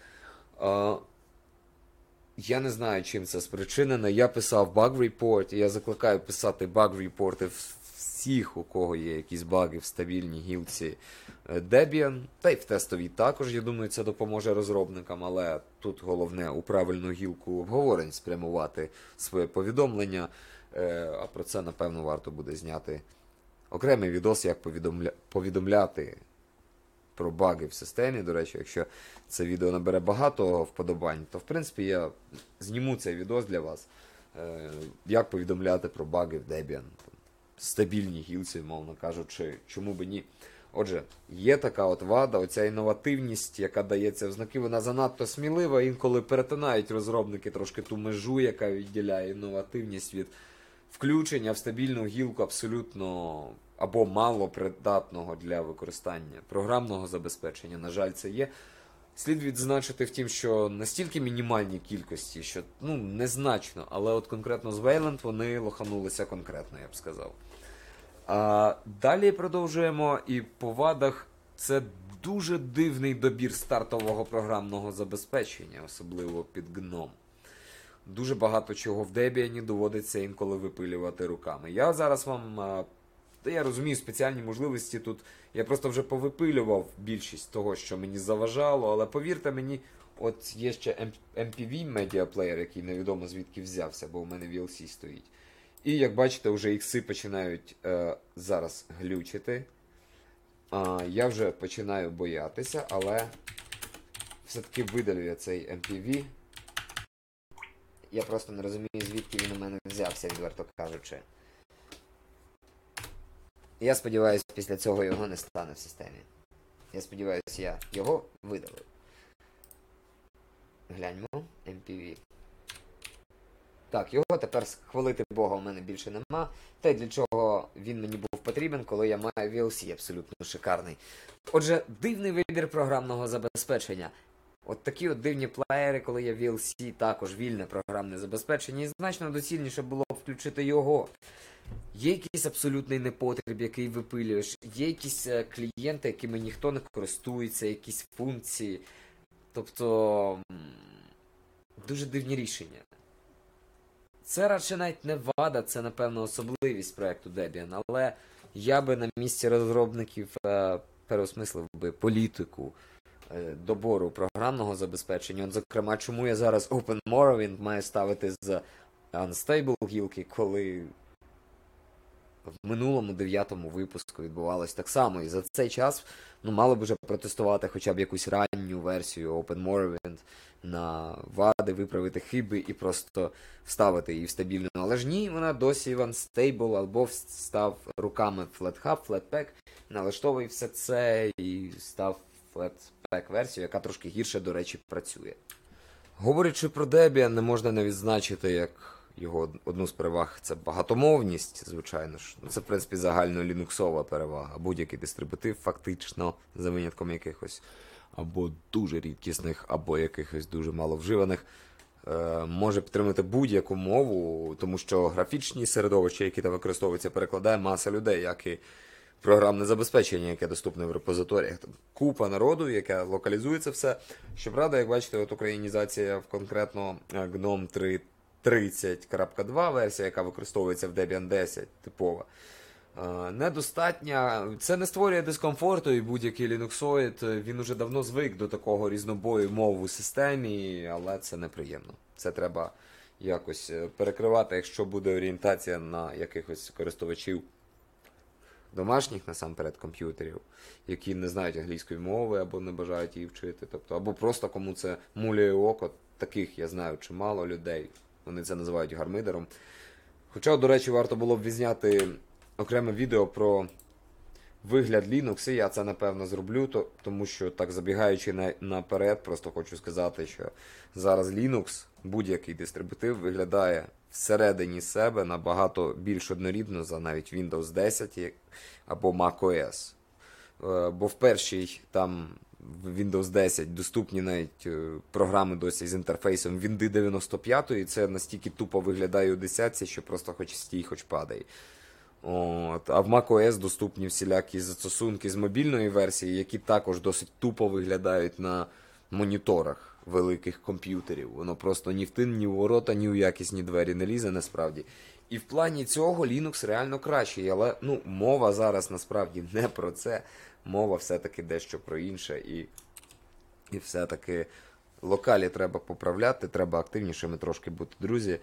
Speaker 1: Я не знаю, чим це спричинено. Я писав bug report, і я закликаю писати bug reporти всіх, у кого є якісь баги в стабільній гілці Debian, та й в тестовій також, я думаю, це допоможе розробникам, але тут головне у правильну гілку обговорень спрямувати своє повідомлення, а про це, напевно, варто буде зняти окремий відос, як повідомляти про баги в системі. До речі, якщо це відео набере багато вподобань, то, в принципі, я зніму цей відос для вас, як повідомляти про баги в Debian. Стабільній гілці, мовно кажучи, чому би ні. Отже, є така от вада, оця інновативність, яка дається в знаки, вона занадто смілива, інколи перетинають розробники трошки ту межу, яка відділяє інновативність від включення в стабільну гілку абсолютно або мало придатного для використання програмного забезпечення. На жаль, це є. Слід відзначити в тім, що настільки мінімальні кількості, що незначно, але от конкретно з Wayland вони лоханулися конкретно, я б сказав. Далі продовжуємо, і по вадах це дуже дивний добір стартового програмного забезпечення, особливо під GNOME. Дуже багато чого в Debian доводиться інколи випилювати руками. Я зараз вам, я розумію, спеціальні можливості тут, я просто вже повипилював більшість того, що мені заважало, але повірте мені, от є ще MPV Media Player, який невідомо звідки взявся, бо у мене VLC стоїть. І, як бачите, вже ікси починають зараз глючити. Я вже починаю боятися, але все-таки видалю я цей MPV. Я просто не розумію, звідки він у мене взявся, відверто кажучи. Я сподіваюся, після цього його не стане в системі. Я сподіваюся, я його видалив. Гляньмо, MPV. Так, його тепер хвалити Бога у мене більше нема. Та й для чого він мені був потрібен, коли я маю VLC абсолютно шикарний. Отже, дивний вибір програмного забезпечення. От такі от дивні плеєри, коли є VLC, також вільне програмне забезпечення, і значно доцільніше було включити його. Є якийсь абсолютний непотріб, який випилюєш, є якісь клієнти, якими ніхто не користується, якісь функції. Тобто, дуже дивні рішення. Це радше навіть не вада, це, напевно, особливість проєкту Debian, але я би на місці розробників переосмислив би політику добору програмного забезпечення. От, зокрема, чому я зараз Open Morrowind маю ставити з Unstable гілки, коли в минулому 9-му випуску відбувалось так само. І за цей час мало б вже протестувати хоча б якусь ранню версію Open Morrowind на вади, виправити хиби і просто вставити її в стабільну. Але ж ні, вона досі в Unstable, або встав руками FlatHub, Flatpak, налаштовує все це і став Flatpak версію, яка трошки гірше, до речі, працює. Говорячи про Debian, не можна не відзначити, як його одну з переваг — це багатомовність, звичайно ж. Це, в принципі, загально лінуксова перевага. Будь-який дистрибутив фактично, за винятком якихось або дуже рідкісних, або якихось дуже маловживаних, може підтримати будь-яку мову, тому що графічні середовища, які там використовуються, перекладає маса людей, як і програмне забезпечення, яке доступне в репозиторіях. Купа народу, яке локалізується все. Щоправда, як бачите, от українізація в конкретно GNOME 3.30.2 версія, яка використовується в Debian 10, типова, недостатня. Це не створює дискомфорту, і будь-який лінуксоїд, він уже давно звик до такого різнобою мов у системі, але це неприємно. Це треба якось перекривати, якщо буде орієнтація на якихось користувачів домашніх, насамперед, комп'ютерів, які не знають англійської мови або не бажають її вчити. Тобто, або просто кому це муляє око. Таких я знаю чимало людей. Вони це називають гармидером. Хоча, до речі, варто було б відзняти окреме відео про вигляд Linux, і я це, напевно, зроблю, тому що, так забігаючи наперед, просто хочу сказати, що зараз Linux, будь-який дистрибутив, виглядає всередині себе набагато більш однорідно за навіть Windows 10 або macOS. Бо в першій, там, в Windows 10 доступні навіть програми досі з інтерфейсом Windows 95, і це настільки тупо виглядає у 10, що просто хоч стій, хоч падай. А в macOS доступні всілякі застосунки з мобільної версії, які також досить тупо виглядають на моніторах великих комп'ютерів. Воно просто ні в тин, ні в ворота, ні в якісні двері не лізе насправді. І в плані цього Linux реально кращий, але мова зараз насправді не про це. Мова все-таки дещо про інше, і все-таки локалі треба поправляти, треба активнішими трошки бути, друзі.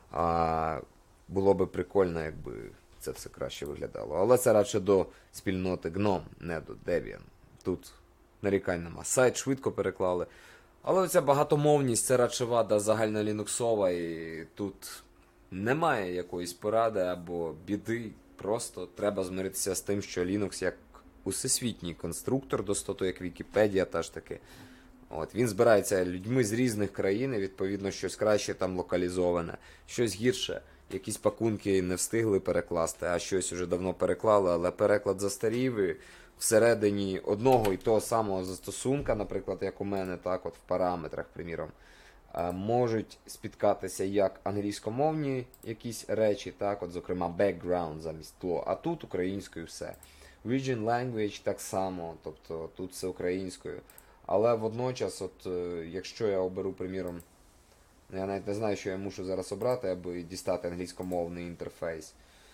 Speaker 1: Було би прикольно, якби це все краще виглядало. Але це радше до спільноти GNOME, не до Debian. Тут нарікань нема. Сайт швидко переклали. Але оця багатомовність — це радше вада загальнолінуксова, і тут немає якоїсь поради або біди. Просто треба змиритися з тим, що Linux як усесвітній конструктор, достото як Вікіпедія, та ж таки. Він збирається людьми з різних країн, і, відповідно, щось краще там локалізоване, щось гірше. Якісь пакунки не встигли перекласти, а щось уже давно переклали, але переклад застарів, і всередині одного і того самого застосунка, наприклад, як у мене, так, от в параметрах, приміром, можуть спіткатися як англійськомовні якісь речі, так, от, зокрема, background замість того, а тут українською все. Region language так само, тобто тут все українською. Але водночас, от, якщо я оберу, приміром, я навіть не знаю, що я мушу зараз обрати, аби дістати англійськомовний інтерфейс.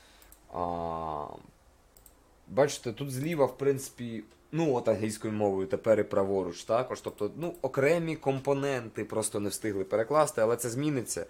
Speaker 1: Бачите, тут зліва, в принципі, от англійською мовою тепер і праворуч також. Тобто, окремі компоненти просто не встигли перекласти, але це зміниться.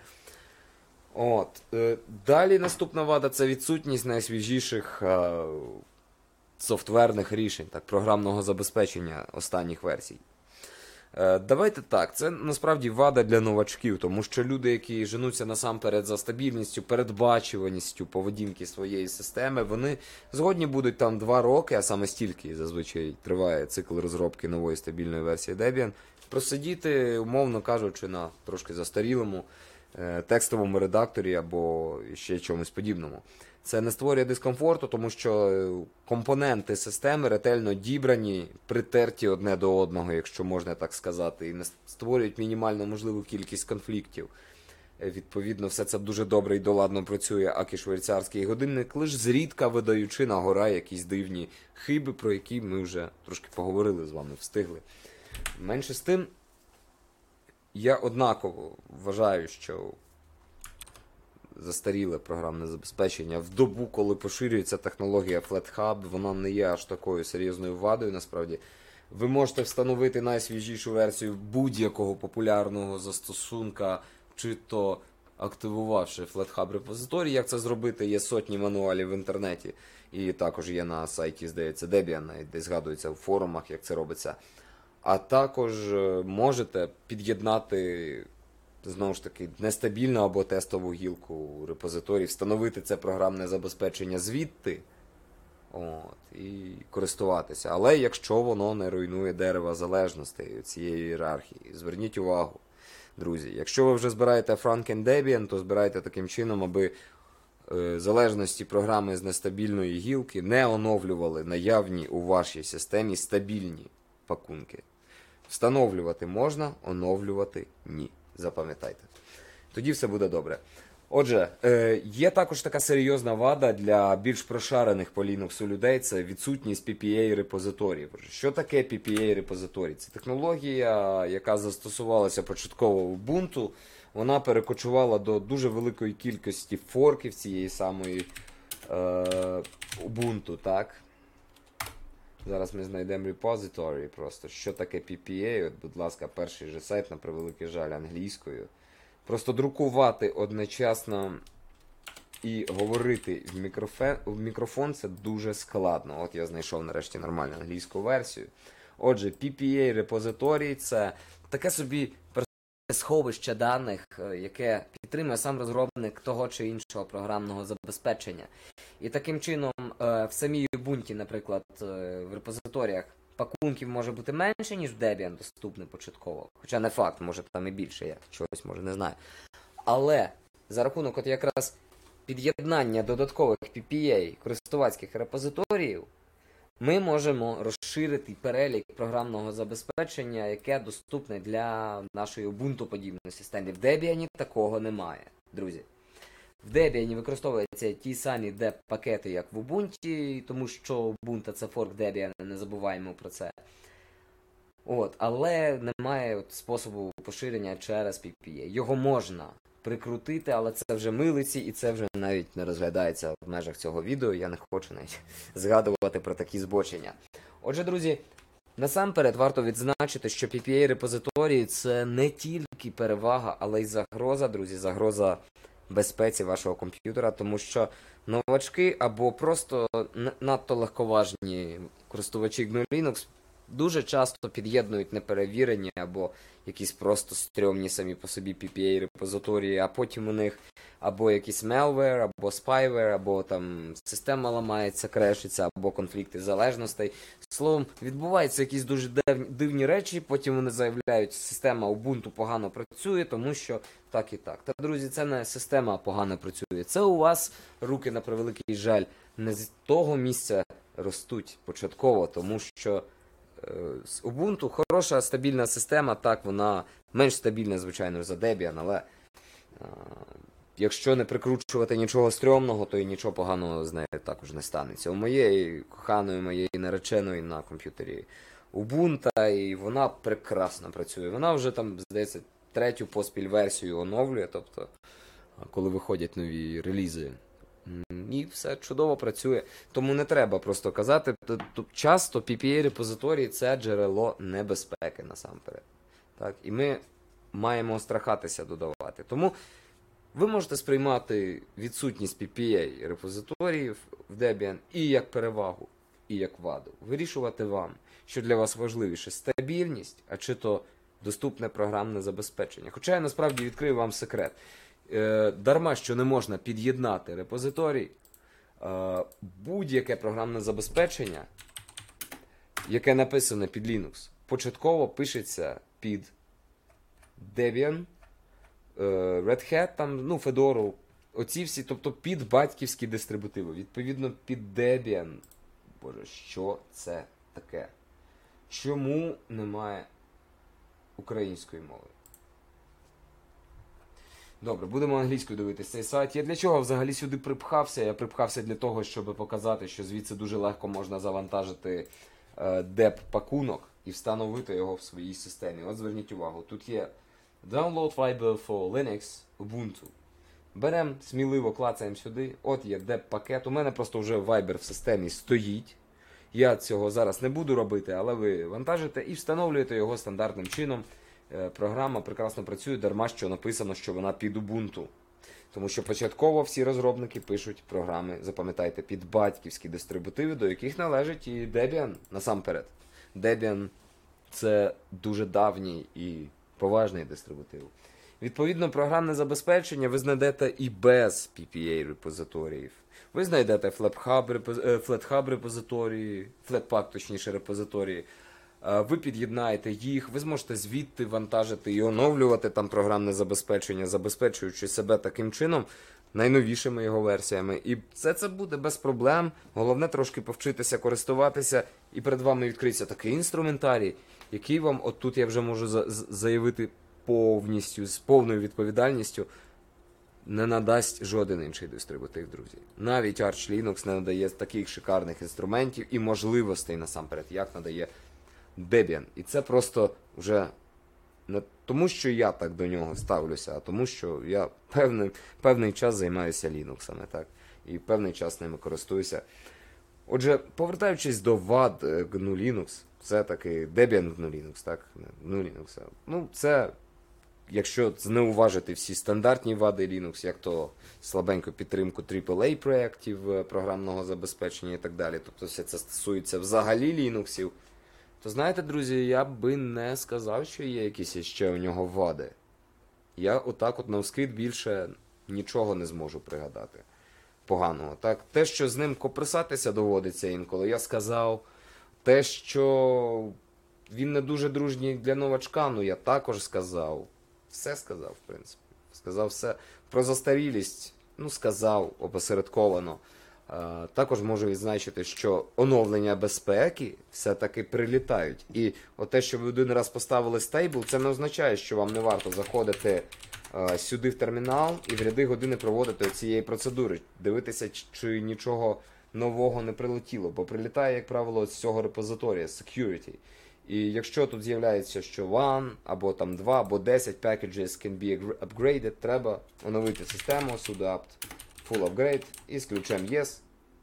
Speaker 1: Далі наступна вада — це відсутність найсвіжіших софтверних рішень, так, програмного забезпечення останніх версій. Давайте так, це насправді вада для новачків, тому що люди, які женуться насамперед за стабільністю, передбачуваністю поведінки своєї системи, вони згодні будуть там 2 роки, а саме стільки зазвичай триває цикл розробки нової стабільної версії Debian, просидіти, умовно кажучи, на трошки застарілому текстовому редакторі або ще чомусь подібному. Це не створює дискомфорту, тому що компоненти системи ретельно дібрані, притерті одне до одного, якщо можна так сказати, і не створюють мінімально можливу кількість конфліктів. Відповідно, все це дуже добре і доладно працює, аки швейцарський годинник, лише зрідка видаючи на гора якісь дивні хиби, про які ми вже трошки поговорили з вами, встигли. Менше з тим, я однаково вважаю, що застаріле програмне забезпечення в добу, коли поширюється технологія FlatHub, вона не є аж такою серйозною вадою, насправді. Ви можете встановити найсвіжішу версію будь-якого популярного застосунка, чи то активувавши FlatHub репозиторій. Як це зробити? Є сотні мануалів в інтернеті. І також є на сайті, здається, Debian, де згадується в форумах, як це робиться. А також можете під'єднати, знову ж таки, нестабільну або тестову гілку у репозиторії, встановити це програмне забезпечення звідти і користуватися. Але якщо воно не руйнує дерева залежностей цієї ієрархії. Зверніть увагу, друзі, якщо ви вже збираєте Franken Debian, то збирайте таким чином, аби залежності програми з нестабільної гілки не оновлювали наявні у вашій системі стабільні пакунки. Встановлювати можна, оновлювати ні. Запам'ятайте. Тоді все буде добре. Отже, є також така серйозна вада для більш прошарених по Linux людей, це відсутність PPA-репозиторій. Що таке PPA-репозиторій? Це технологія, яка застосувалася початково в Ubuntu. Вона перекочувала до дуже великої кількості форків цієї самої Ubuntu, так? Зараз ми знайдемо репозиторій просто. Що таке PPA? От, будь ласка, перший же сайт, на превеликий жаль, англійською. Просто друкувати одночасно і говорити в мікрофон це дуже складно. От я знайшов нарешті нормальну англійську версію. Отже, PPA репозиторій це таке собі сховище даних, яке підтримує сам розробник того чи іншого програмного забезпечення. І таким чином в самій Ubuntu, наприклад, в репозиторіях пакунків може бути менше, ніж в Debian доступне початково. Хоча не факт, може там і більше, я чогось може не знаю. Але за рахунок от якраз під'єднання додаткових PPA користувацьких репозиторіїв, ми можемо розширити перелік програмного забезпечення, яке доступне для нашої Ubuntu-подібної системи. В Debian такого немає, друзі. В Debian використовуються ті самі deb-пакети, як в Ubuntu, тому що Ubuntu це форк Debian, не забуваємо про це. Але немає способу поширення через PPA. Його можна прикрутити, але це вже милиці, і це вже навіть не розглядається в межах цього відео. Я не хочу навіть згадувати про такі збочення. Отже, друзі, насамперед варто відзначити, що PPA-репозиторії – це не тільки перевага, але й загроза, друзі, загроза безпеці вашого комп'ютера, тому що новачки або просто надто легковажні користувачі GNU Linux дуже часто під'єднують неперевірені або якісь просто стрьомні самі по собі PPA-репозиторії, а потім у них або якийсь malware, або spyware, або там система ламається, крешиться, або конфлікти залежностей. Словом, відбуваються якісь дуже дивні речі, потім вони заявляють, система Ubuntu погано працює, тому що так і так. Та, друзі, це не система погано працює. Це у вас руки, на превеликий жаль, не з того місця ростуть початково, тому що Ubuntu хороша, стабільна система, так, вона менш стабільна, звичайно, за Debian, але якщо не прикручувати нічого стрьомного, то і нічого поганого з нею також не станеться. У моєї коханої, моєї нареченої на комп'ютері Ubuntu, і вона прекрасно працює. Вона вже там, здається, 3-ю поспіль версію оновлює, тобто, коли виходять нові релізи. І все чудово працює. Тому не треба просто казати. Часто PPA-репозиторії – це джерело небезпеки насамперед. Так? І ми маємо страхатися додавати. Тому ви можете сприймати відсутність PPA-репозиторіїв в Debian і як перевагу, і як ваду. Вирішувати вам, що для вас важливіше – стабільність, а чи то доступне програмне забезпечення. Хоча я насправді відкрию вам секрет. Дарма, що не можна під'єднати репозиторій, будь-яке програмне забезпечення, яке написане під Linux, початково пишеться під Debian, Red Hat, там, Fedora, оці всі, тобто під батьківські дистрибутиви. Відповідно, під Debian. Боже, що це таке? Чому немає української мови? Добре, будемо англійською дивитися цей сайт. Я для чого взагалі сюди припхався? Я припхався для того, щоб показати, що звідси дуже легко можна завантажити деп-пакунок і встановити його в своїй системі. От зверніть увагу, тут є Download Fiber for Linux Ubuntu. Беремо, сміливо клацаємо сюди. От є деп-пакет. У мене просто вже Viber в системі стоїть. Я цього зараз не буду робити, але ви вантажите і встановлюєте його стандартним чином. Програма прекрасно працює, дарма що написано, що вона під Ubuntu. Тому що початково всі розробники пишуть програми, запам'ятайте, під батьківські дистрибутиви, до яких належить і Debian насамперед. Debian – це дуже давній і поважний дистрибутив. Відповідно, програмне забезпечення ви знайдете і без PPA репозиторіїв. Ви знайдете Flathub репозиторії, Flatpak, точніше, репозиторії. Ви під'єднаєте їх, ви зможете звідти вантажити і оновлювати там програмне забезпечення, забезпечуючи себе таким чином, найновішими його версіями. І все це буде без проблем. Головне трошки повчитися користуватися, і перед вами відкриється такий інструментарій, який вам, от тут я вже можу заявити повністю, з повною відповідальністю, не надасть жоден інший дистрибутив, друзі. Навіть Arch Linux не надає таких шикарних інструментів і можливостей насамперед, як надає Debian. І це просто вже не тому, що я так до нього ставлюся, а тому, що я певний час займаюся Linux, так? І певний час ними користуюся. Отже, повертаючись до вад GNU Linux, це таки Debian GNU Linux, так? GNU Linux. Це, якщо знеуважити всі стандартні вади Linux, як то слабеньку підтримку AAA проєктів програмного забезпечення і так далі, тобто все це стосується взагалі Linux, то знаєте, друзі, я би не сказав, що є якісь ще у нього вади. Я отак от навскид більше нічого не зможу пригадати поганого. Так? Те, що з ним копресатися доводиться інколи, я сказав. Те, що він не дуже дружній для новачка, я також сказав. Все сказав, в принципі. Сказав все. Про застарілість, сказав опосередковано. Також можу відзначити, що оновлення безпеки все-таки прилітають. І те, що ви один раз поставили стейбл, це не означає, що вам не варто заходити сюди в термінал і в ряди години проводити цієї процедури. Дивитися, чи нічого нового не прилетіло. Бо прилітає, як правило, з цього репозиторія, security. І якщо тут з'являється, що 1, або там 2, або 10 packages can be upgraded, треба оновити систему, sudo apt full upgrade і з ключем yes.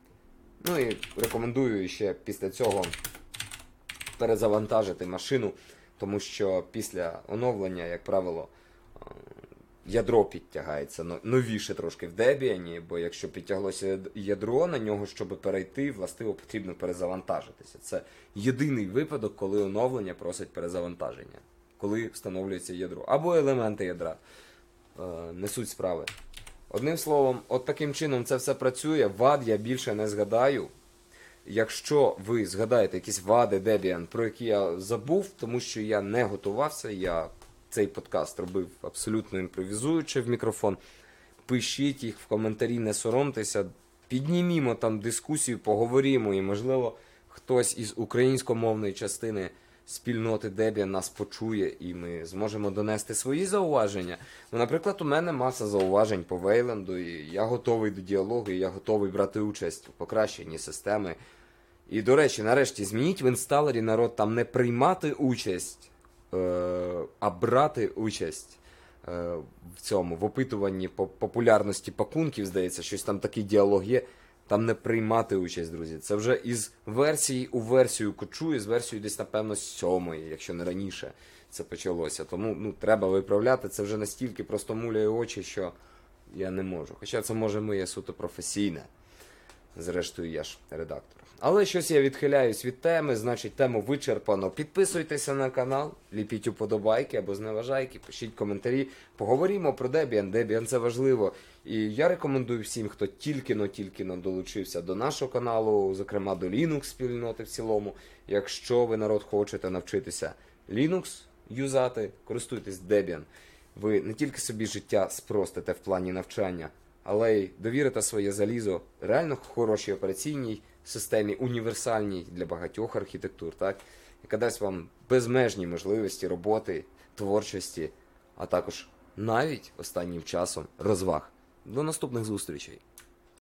Speaker 1: І рекомендую ще після цього перезавантажити машину, тому що після оновлення, як правило, ядро підтягається новіше трошки в Debian, бо якщо підтяглося ядро, на нього, щоб перейти, властиво потрібно перезавантажитися. Це єдиний випадок, коли оновлення просить перезавантаження, коли встановлюється ядро. Або елементи ядра несуть справи. Одним словом, от таким чином це все працює. Вад я більше не згадаю. Якщо ви згадаєте якісь вади Debian, про які я забув, тому що я не готувався, я цей подкаст робив абсолютно імпровізуючи в мікрофон, пишіть їх в коментарі, не соромтеся, піднімімо там дискусію, поговоримо, і, можливо, хтось із українськомовної частини спільноти Debian нас почує, і ми зможемо донести свої зауваження. Наприклад, у мене маса зауважень по Вейланду, і я готовий до діалогу, і я готовий брати участь у покращенні системи. І, до речі, нарешті, змініть в інсталері, народ, там не приймати участь, а брати участь в цьому, в опитуванні популярності пакунків, здається, щось там такий діалог є. Там не приймати участь, друзі. Це вже із версії у версію кочує, з версією десь, напевно, 7-ї, якщо не раніше це почалося. Тому треба виправляти. Це вже настільки просто муляє очі, що я не можу. Хоча це, може, моє суто професійне. Зрештою, я ж редактор. Але щось я відхиляюсь від теми, значить тему вичерпано. Підписуйтеся на канал, ліпіть уподобайки або зневажайки, пишіть коментарі. Поговоримо про Debian. Debian це важливо. І я рекомендую всім, хто тільки-но долучився до нашого каналу, зокрема до Linux спільноти в цілому. Якщо ви, народ, хочете навчитися Linux юзати, користуйтесь Debian. Ви не тільки собі життя спростите в плані навчання, але й довірите своє залізо реально хорошій операційній системі, універсальній для багатьох архітектур, так? Яка дасть вам безмежні можливості роботи, творчості, а також навіть останнім часом розваг. До наступних зустрічей!